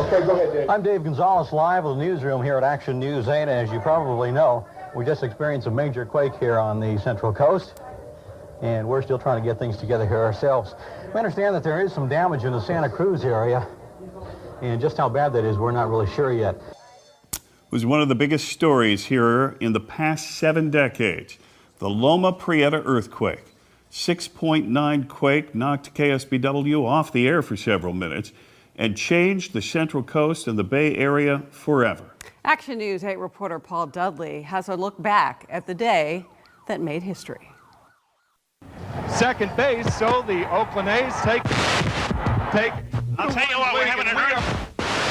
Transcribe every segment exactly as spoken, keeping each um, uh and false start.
Okay, go ahead, Dave. I'm Dave Gonzalez, live with the newsroom here at Action News eight. As you probably know, we just experienced a major quake here on the Central Coast, and we're still trying to get things together here ourselves. We understand that there is some damage in the Santa Cruz area, and just how bad that is, we're not really sure yet. It was one of the biggest stories here in the past seven decades. The Loma Prieta earthquake. six point nine quake knocked K S B W off the air for several minutes and changed the Central Coast and the Bay Area forever. Action News eight reporter Paul Dudley has a look back at the day that made history. Second base, so the Oakland A's take, take. I'll tell you what, we're having an earthquake.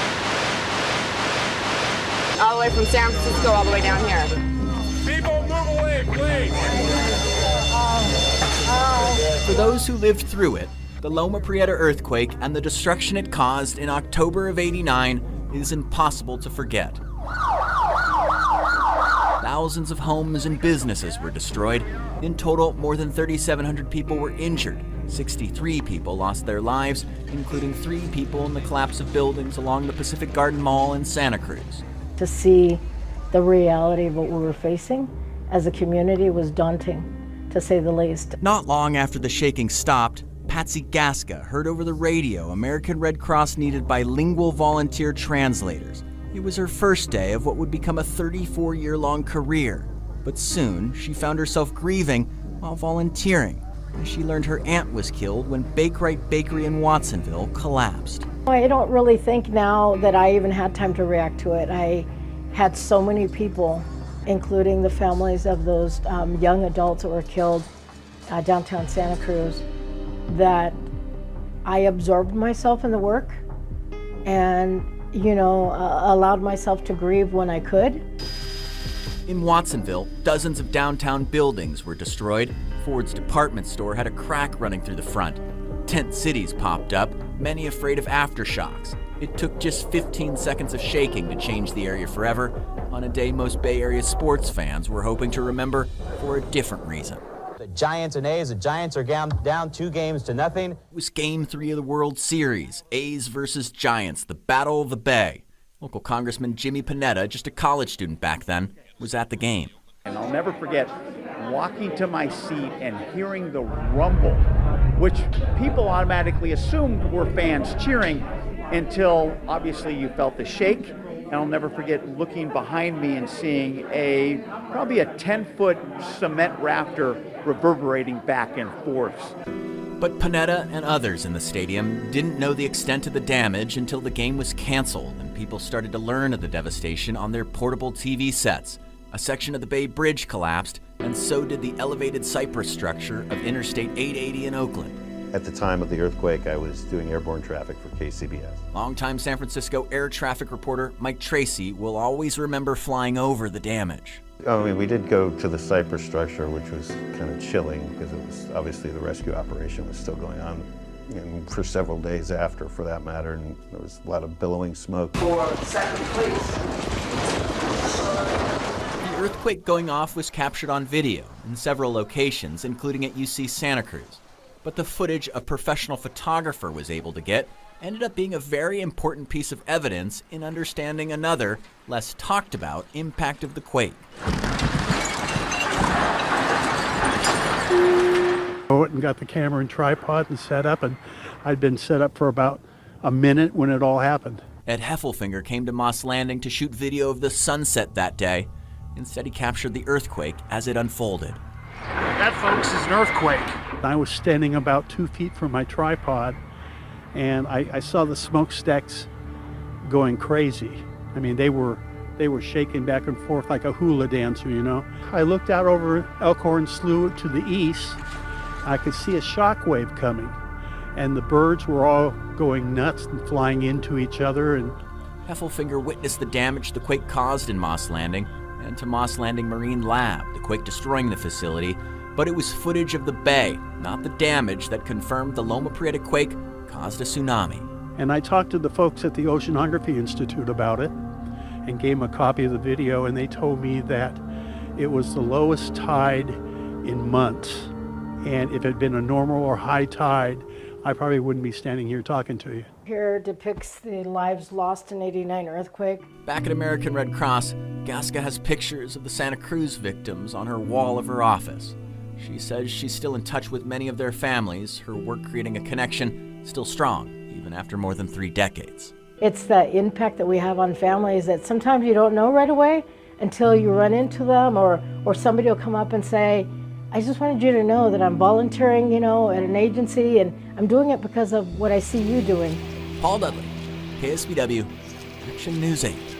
All the way from San Francisco all the way down here. People move away, please. For those who lived through it, the Loma Prieta earthquake and the destruction it caused in October of eighty-nine is impossible to forget. Thousands of homes and businesses were destroyed. In total, more than thirty-seven hundred people were injured. sixty-three people lost their lives, including three people in the collapse of buildings along the Pacific Garden Mall in Santa Cruz. To see the reality of what we were facing as a community was daunting, to say the least. Not long after the shaking stopped, Patsy Gasca heard over the radio American Red Cross needed bilingual volunteer translators. It was her first day of what would become a thirty-four year long career. But soon, she found herself grieving while volunteering as she learned her aunt was killed when Bakewright Bakery in Watsonville collapsed. I don't really think now that I even had time to react to it. I had so many people, including the families of those um, young adults that were killed uh, downtown Santa Cruz, that I absorbed myself in the work and, you know, uh, allowed myself to grieve when I could. In Watsonville, dozens of downtown buildings were destroyed. Ford's department store had a crack running through the front. Tent cities popped up, many afraid of aftershocks. It took just fifteen seconds of shaking to change the area forever, on a day most Bay Area sports fans were hoping to remember for a different reason. The Giants and A's, the Giants are down, down two games to nothing. It was Game three of the World Series, A's versus Giants, the Battle of the Bay. Local Congressman Jimmy Panetta, just a college student back then, was at the game. And I'll never forget walking to my seat and hearing the rumble, which people automatically assumed were fans cheering until obviously you felt the shake. And I'll never forget looking behind me and seeing a probably a ten foot cement rafter reverberating back and forth. But Panetta and others in the stadium didn't know the extent of the damage until the game was canceled and people started to learn of the devastation on their portable T V sets. A section of the Bay Bridge collapsed, and so did the elevated cypress structure of Interstate eight eighty in Oakland. At the time of the earthquake, I was doing airborne traffic for K C B S. Longtime San Francisco air traffic reporter Mike Tracy will always remember flying over the damage. I mean, we did go to the cypress structure, which was kind of chilling because it was obviously the rescue operation was still going on, and for several days after, for that matter, and there was a lot of billowing smoke. For second place. The earthquake going off was captured on video in several locations, including at U C Santa Cruz. But the footage a professional photographer was able to get ended up being a very important piece of evidence in understanding another, less talked about, impact of the quake. I went and got the camera and tripod and set up, and I'd been set up for about a minute when it all happened. Ed Heffelfinger came to Moss Landing to shoot video of the sunset that day. Instead, he captured the earthquake as it unfolded. That, folks, is an earthquake. I was standing about two feet from my tripod, and I, I saw the smokestacks going crazy. I mean, they were they were shaking back and forth like a hula dancer, you know. I looked out over Elkhorn Slough to the east. I could see a shock wave coming, and the birds were all going nuts and flying into each other. And Heffelfinger witnessed the damage the quake caused in Moss Landing, and to Moss Landing Marine Lab, the quake destroying the facility. But it was footage of the bay, not the damage, that confirmed the Loma Prieta quake caused a tsunami. And I talked to the folks at the Oceanography Institute about it and gave them a copy of the video, and they told me that it was the lowest tide in months. And if it had been a normal or high tide, I probably wouldn't be standing here talking to you. Here depicts the lives lost in eighty-nine earthquake. Back at American Red Cross, Gasca has pictures of the Santa Cruz victims on her wall of her office. She says she's still in touch with many of their families, her work creating a connection still strong, even after more than three decades. It's the impact that we have on families that sometimes you don't know right away until you run into them, or, or somebody will come up and say, I just wanted you to know that I'm volunteering, you know, at an agency, and I'm doing it because of what I see you doing. Paul Dudley, K S B W, Action News eight.